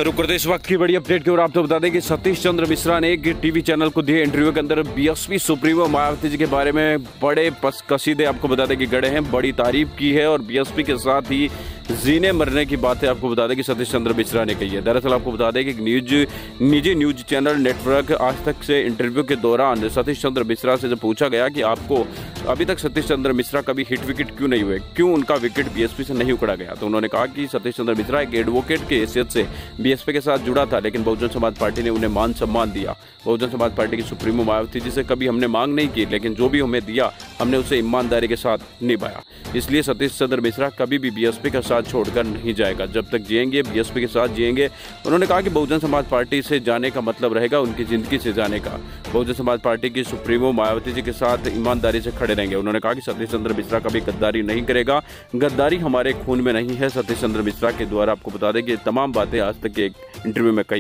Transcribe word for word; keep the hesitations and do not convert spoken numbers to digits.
रुक करते इस वक्त की बड़ी अपडेट की ओर आपको बता दें कि सतीश चंद्र मिश्रा ने एक टीवी चैनल को दिए इंटरव्यू के अंदर बीएसपी सुप्रीमो मायावती जी के बारे में बड़े कसीदे आपको बता दें कि गड़े हैं, बड़ी तारीफ की है और बीएसपी के साथ ही जीने मरने की बातें आपको बता दें कि सतीश चंद्र मिश्रा ने कही है। दरअसल आपको बता दें कि न्यूज निजी न्यूज चैनल नेटवर्क आज तक से इंटरव्यू के दौरान सतीश चंद्र मिश्रा से जब पूछा गया कि आपको अभी तक सतीश चंद्र मिश्रा कभी हिट विकेट क्यों नहीं हुए, क्यों उनका विकेट बीएसपी से नहीं उखड़ा गया, तो उन्होंने कहा कि सतीश चंद्र मिश्रा एक एडवोकेट की हैसियत से बीएसपी के साथ जुड़ा था, लेकिन बहुजन समाज पार्टी ने उन्हें मान सम्मान दिया। बहुजन समाज पार्टी की सुप्रीमो मायावती जी से कभी हमने मांग नहीं की, लेकिन जो भी हमें दिया हमने उसे ईमानदारी के साथ निभाया। इसलिए सतीश चंद्र मिश्रा कभी भी बीएसपी का साथ छोड़कर नहीं जाएगा, जब तक जिएंगे बीएसपी के साथ जिएंगे। उन्होंने कहा कि बहुजन समाज पार्टी से जाने का मतलब रहेगा उनकी जिंदगी से जाने का। बहुजन समाज पार्टी की सुप्रीमो मायावती जी के साथ ईमानदारी से खड़े रहेंगे। उन्होंने कहा कि सतीश चंद्र मिश्रा कभी गद्दारी नहीं करेगा, गद्दारी हमारे खून में नहीं है। सतीश चंद्र मिश्रा के द्वारा आपको बता दें कि तमाम बातें आज तक के एक इंटरव्यू में कही।